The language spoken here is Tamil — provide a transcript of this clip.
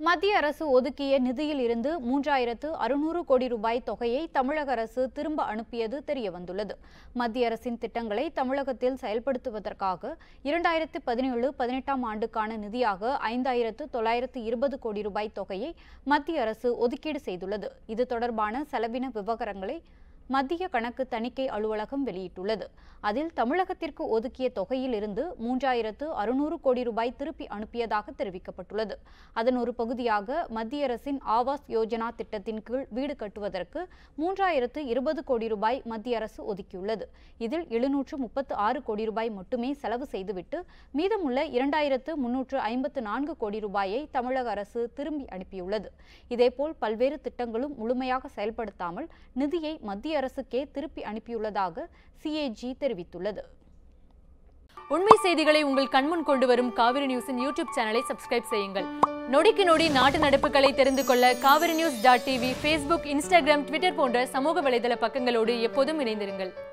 மத்திய அரசு ஒதுக்கிய நிதியில் இருந்து 3600 கோடி ரூபாய் தொகையை தமிழக அரசு திரும்ப அனுப்பியது தெரியவந்துள்ளது. மத்திய அரசின் திட்டங்களை தமிழகத்தில் செயல்படுத்துவதற்காக 2017-18 ஆண்டுக்கான நிதியாக 5920 கோடி ரூபாய் தொகையை மத்திய அரசு ஒதுக்கீடு செய்துள்ளது. இது தொடர்பான செலவின விவரங்களை மத்திய கணக்கு தணிக்கை அலுவலகம் வெளியிட்டுள்ளது. அதில் தமிழகத்திற்கு ஒதுக்கிய தொகையில் இருந்து 3600 கோடி ரூபாய் திருப்பி அனுப்பியதாக தெரிவிக்கப்பட்டுள்ளது. அதன் ஒரு பகுதியாக மத்திய அரசின் ஆவாஸ் யோஜனா திட்டத்தின் கீழ் வீடு கட்டுவதற்கு 3020 கோடி ரூபாய் மத்திய அரசு ஒதுக்கியுள்ளது. இதில் 736 கோடி ரூபாய் மட்டுமே செலவு செய்துவிட்டு மீதமுள்ள 2354 கோடி ரூபாயை தமிழக அரசு திரும்பி அனுப்பியுள்ளது. இதேபோல் பல்வேறு திட்டங்களும் முழுமையாக செயல்படுத்தாமல் நிதியை மத்திய அரசுக்கே திருப்பி அனுப்பியுள்ளதாக சிஏஜி தெரிவித்துள்ளது. உண்மை செய்திகளை உங்கள் கண்முன் கொண்டு வரும் காவிரி நியூஸின் யூடியூப் சேனலை சப்ஸ்கிரைப் செய்யுங்கள். நொடிக்கு நொடி நாட்டு நடப்புகளை தெரிந்து கொள்ள kaverinews.tv, Facebook, Instagram, Twitter போன்ற சமூக வலைதள பக்கங்களோடு எப்போதும் இணைந்திருங்கள்.